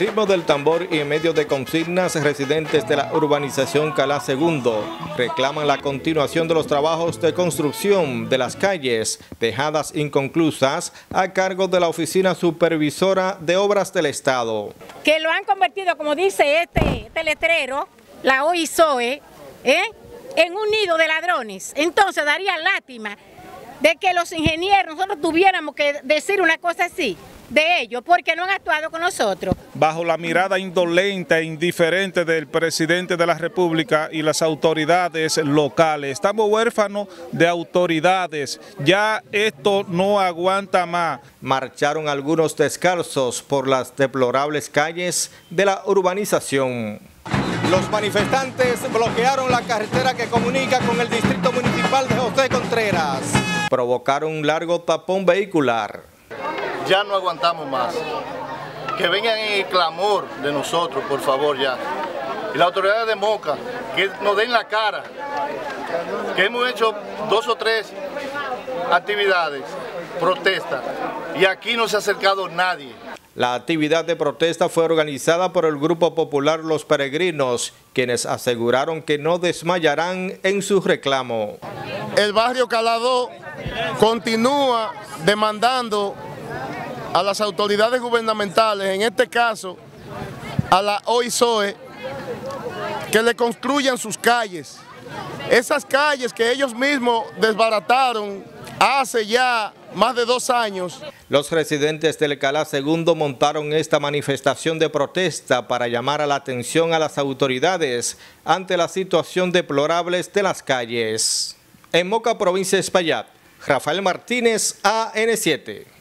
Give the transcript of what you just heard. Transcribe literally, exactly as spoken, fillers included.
ritmo del tambor y en medio de consignas, residentes de la urbanización Calá Segundo reclaman la continuación de los trabajos de construcción de las calles dejadas inconclusas a cargo de la Oficina Supervisora de Obras del Estado. Que lo han convertido, como dice este, este letrero, la O I S O E, ¿eh? en un nido de ladrones. Entonces daría lástima de que los ingenieros nosotros tuviéramos que decir una cosa así de ellos, porque no han actuado con nosotros. Bajo la mirada indolente e indiferente del presidente de la República y las autoridades locales. Estamos huérfanos de autoridades, ya esto no aguanta más. Marcharon algunos descalzos por las deplorables calles de la urbanización. Los manifestantes bloquearon la carretera que comunica con el distrito municipal de José Contreras. Provocaron un largo tapón vehicular. Ya no aguantamos más. Que vengan en el clamor de nosotros, por favor, ya. Y la autoridad de Moca, que nos den la cara. Que hemos hecho dos o tres actividades, protestas, y aquí no se ha acercado nadie. La actividad de protesta fue organizada por el Grupo Popular Los Peregrinos, quienes aseguraron que no desmayarán en su reclamo. El barrio Calá dos continúa demandando a las autoridades gubernamentales, en este caso a la O I S O E, que le construyan sus calles. Esas calles que ellos mismos desbarataron hace ya más de dos años. Los residentes del Calá Segundo montaron esta manifestación de protesta para llamar a la atención a las autoridades ante la situación deplorable de las calles. En Moca, provincia de Espaillat, Rafael Martínez, A N siete.